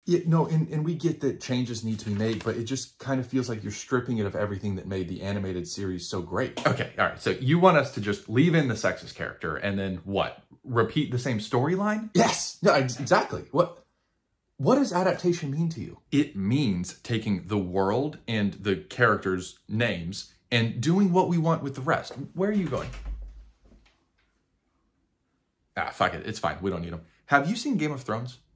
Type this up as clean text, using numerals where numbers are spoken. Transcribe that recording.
Yeah, no, and we get that changes need to be made, but it just kind of feels like you're stripping it of everything that made the animated series so great. Okay, all right. So you want us to just leave in the sexist character and then what? Repeat the same storyline? Yes, no, exactly. What does adaptation mean to you? It means taking the world and the characters' names and doing what we want with the rest. Where are you going? Ah, fuck it. It's fine. We don't need them. Have you seen Game of Thrones?